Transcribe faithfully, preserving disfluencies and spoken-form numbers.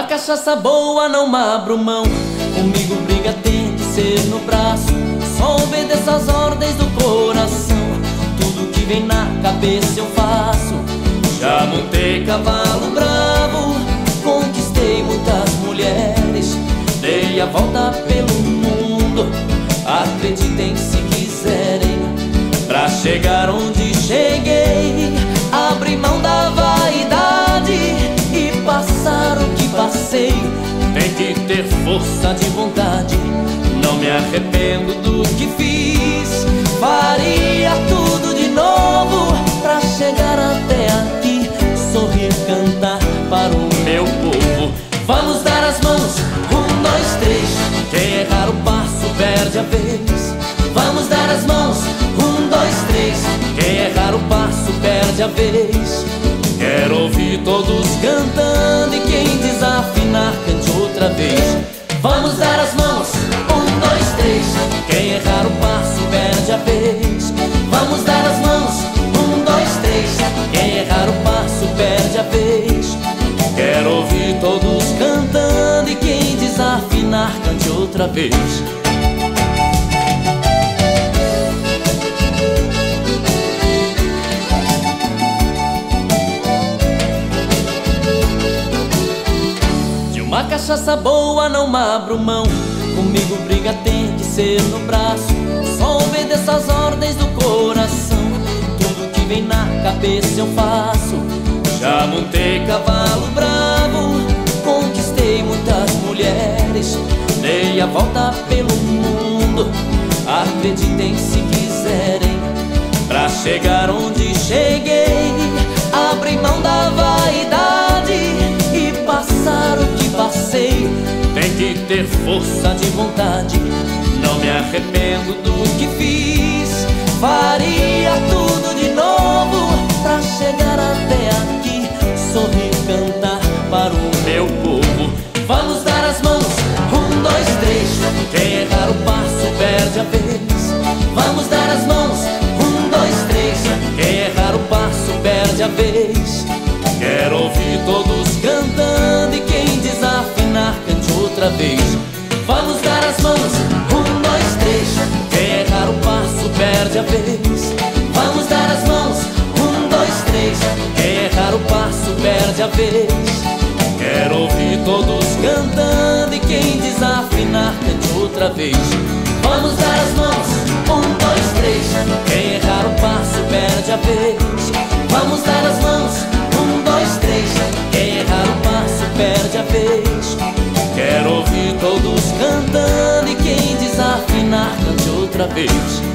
uma cachaça boa não abro mão. Comigo briga tem que ser no braço. Só obedeço as ordens do coração. Tudo que vem na cabeça eu faço. Já montei cavalo bravo, conquistei muitas mulheres, dei a volta pelo mundo. Acreditem se quiserem, pra chegar onde cheguei, abri mão da vaidade e passar o que passei. Tem que ter força de vontade, não me arrependo do que fiz. Faria tudo de novo pra chegar até aqui, sorrir, cantar para o meu povo. Vamos dar as mãos, um, dois, três. Quem errar o passo perde a vez. Vamos dar as mãos, um, dois, três. Quem errar o passo perde a vez. Quero ouvir todos cantando e quem desafinar cante outra vez. Vamos dar as mãos, um, dois, três. Quem errar o passo perde a vez. Vamos dar as mãos, um, dois, três. Quem errar o passo perde a vez. Quero ouvir todos cantando e quem desafinar cante outra vez. Uma cachaça boa não abro mão. Comigo briga tem que ser no braço. Só obedeço as ordens do coração. Tudo que vem na cabeça eu faço. Já montei cavalo bravo, conquistei muitas mulheres, dei a volta pelo mundo. Acreditem se quiserem, pra chegar onde cheguei, abri mão da vaidade e passar o que passei. Tem que ter força de vontade, não me arrependo do que fiz. Faria tudo de novo pra chegar até aqui, sorrir, cantar para o meu povo. Vamos dar as mãos, um, dois, três. Quem errar o passo perde a vez. Vamos dar as mãos, um, dois, três. Quem errar o passo perde a vez. Quero ouvir todos cantando e quem desafinar cante outra vez. Vamos dar as mãos, um, dois, três. Quem errar o passo perde a vez. Vamos dar as mãos, um, dois, três. Quem errar o passo perde a vez. Quero ouvir todos cantando e quem desafinar cante outra vez. Vamos dar as mãos, um, dois, três. Quem errar o passo perde a vez. Vamos dar as mãos, um, dois, três. Quem errar o passo perde a vez. Quero ouvir todos cantando e quem desafinar cante outra vez.